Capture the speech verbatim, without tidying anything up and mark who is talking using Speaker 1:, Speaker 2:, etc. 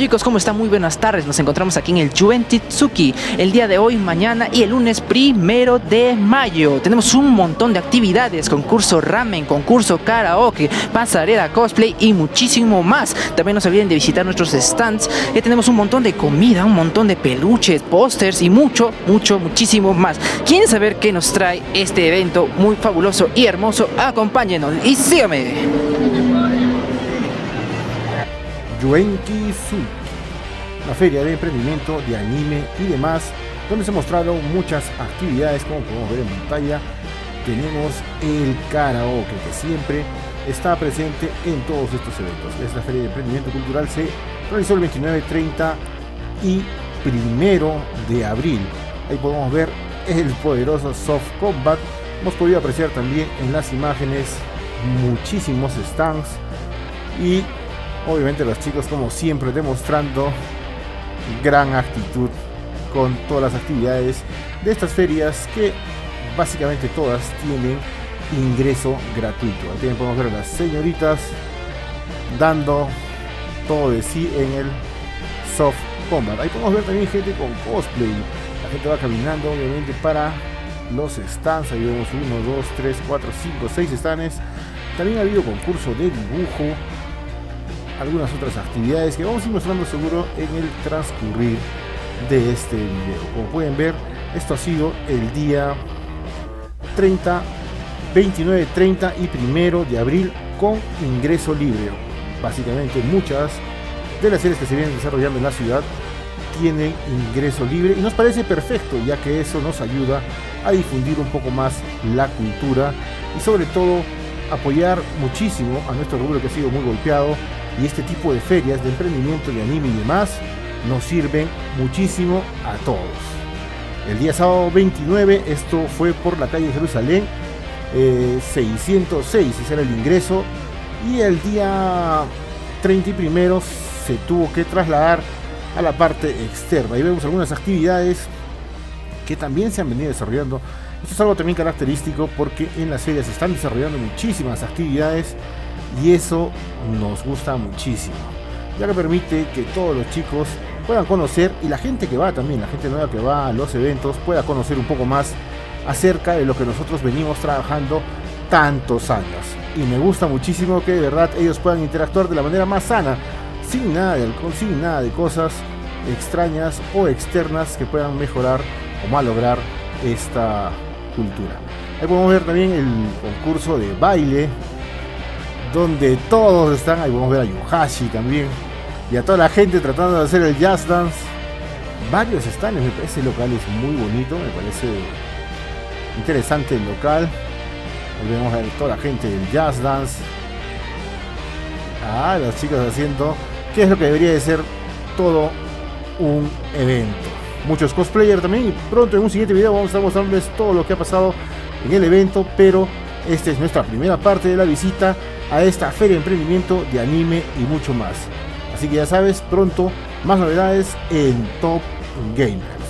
Speaker 1: chicos, ¿cómo están? Muy buenas tardes. Nos encontramos aquí en el Juventud-Tsuki el día de hoy, mañana y el lunes primero de mayo. Tenemos un montón de actividades, concurso ramen, concurso karaoke, pasarela cosplay y muchísimo más. También no se olviden de visitar nuestros stands, que tenemos un montón de comida, un montón de peluches, pósters y mucho, mucho, muchísimo más. ¿Quieren saber qué nos trae este evento muy fabuloso y hermoso? Acompáñenos y síganme.
Speaker 2: Juventud-Tsuki, una feria de emprendimiento de anime y demás, donde se mostraron muchas actividades. Como podemos ver en pantalla, tenemos el karaoke, que siempre está presente en todos estos eventos. Esta feria de emprendimiento cultural se realizó el veintinueve, treinta y primero de abril. Ahí podemos ver el poderoso Soft Combat. Hemos podido apreciar también en las imágenes muchísimos stands y obviamente los chicos, como siempre, demostrando gran actitud con todas las actividades de estas ferias, que básicamente todas tienen ingreso gratuito. Aquí también podemos ver a las señoritas dando todo de sí en el Soft Combat. Ahí podemos ver también gente con cosplay. La gente va caminando obviamente para los stands. Ahí vemos uno, dos, tres, cuatro, cinco, seis stands. También ha habido concurso de dibujo, algunas otras actividades que vamos a ir mostrando seguro en el transcurrir de este video. Como pueden ver, esto ha sido el día treinta, veintinueve, treinta y primero de abril con ingreso libre. Básicamente muchas de las series que se vienen desarrollando en la ciudad tienen ingreso libre y nos parece perfecto, ya que eso nos ayuda a difundir un poco más la cultura y sobre todo apoyar muchísimo a nuestro rubro, que ha sido muy golpeado. Y este tipo de ferias de emprendimiento de anime y demás nos sirven muchísimo a todos. El día sábado veintinueve, esto fue por la calle de Jerusalén, eh, seiscientos seis, ese era el ingreso. Y el día treinta y primero se tuvo que trasladar a la parte externa. Ahí vemos algunas actividades que también se han venido desarrollando. Esto es algo también característico, porque en las ferias se están desarrollando muchísimas actividades y eso nos gusta muchísimo, ya que permite que todos los chicos puedan conocer, y la gente que va también, la gente nueva que va a los eventos, pueda conocer un poco más acerca de lo que nosotros venimos trabajando tantos años. Y me gusta muchísimo que de verdad ellos puedan interactuar de la manera más sana, sin nada de alcohol, sin nada de cosas extrañas o externas que puedan mejorar o malograr esta cultura. Ahí podemos ver también el concurso de baile, donde todos están. Ahí podemos ver a Yuhashi también y a toda la gente tratando de hacer el jazz dance. Varios stands, me parece el local es muy bonito, me parece interesante el local. Ahí vemos a toda la gente del jazz dance. Ah, los chicos haciendo, que es lo que debería de ser todo un evento. Muchos cosplayers también, y pronto en un siguiente video vamos a estar mostrándoles todo lo que ha pasado en el evento, pero esta es nuestra primera parte de la visita a esta feria de emprendimiento de anime y mucho más. Así que ya sabes, pronto más novedades en Top Gamer.